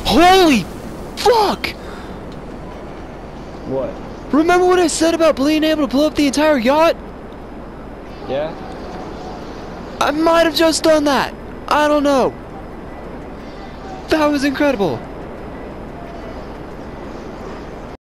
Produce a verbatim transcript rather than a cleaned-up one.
Holy fuck! What? Remember what I said about being able to blow up the entire yacht? Yeah? I might have just done that. I don't know. That was incredible.